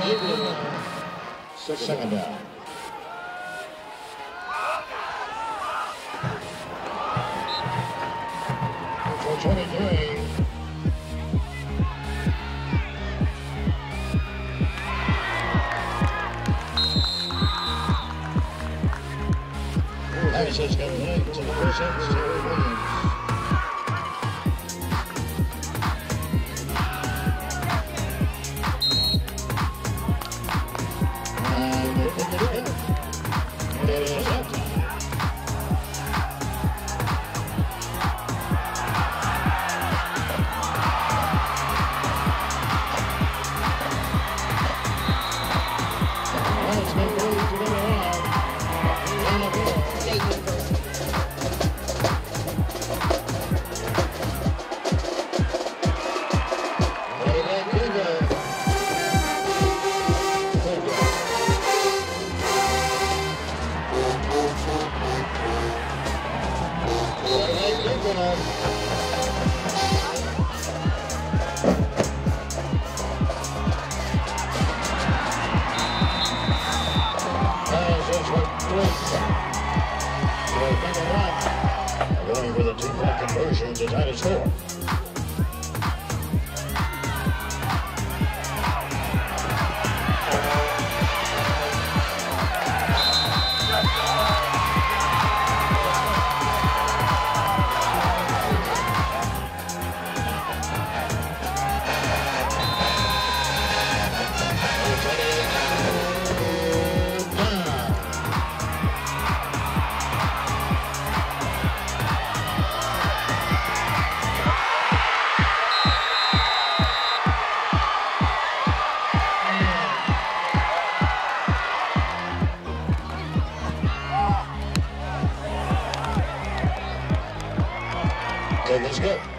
Second down. For 23. Access coming late to the first sentence, Terry Williams. And they pick it up. It is up. Let's make it easy to get around. On the field. Going with a two-point conversion to tie the score. Let's go.